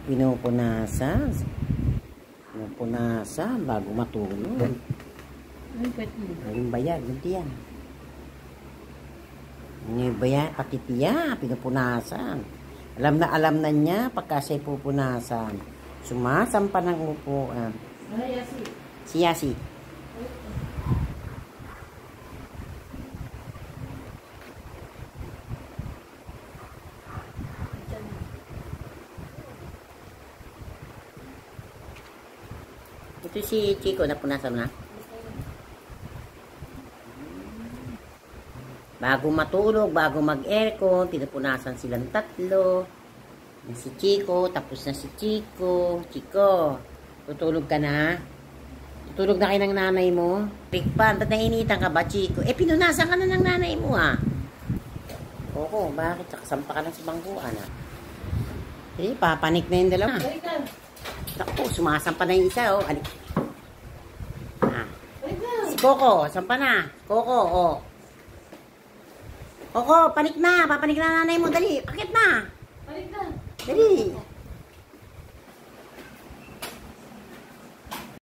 Pinupunasan. Pinupunasan bago matulog. Yung bayag, hindi yan. Yung bayag, pati tiya, pinupunasan. Alam na niya pagka siya'y pupunasan. Sumasampa ng upuan. Si Yasi. Ito si Chico, napunasan na. Bago matulog, bago mag-aircon, pinupunasan silang tatlo. Si Chico, tapos na si Chico. Chico, tutulog ka na? Tutulog na kayo ng nanay mo? Pikpan, ba't nainitan ka ba, Chico? Eh, pinunasan ka na ng nanay mo, ha? Oo, bakit? Sampa ka lang sa bangkuan, ha? Eh, papanik na yung dalawa. Naku, sumasampa na yung isa, oh. Alik. Ah. Si Coco, sampa na. Coco, oh. Coco, panik na. Papanik na nanay mo. Dali, pakit na. Panik na. Dali.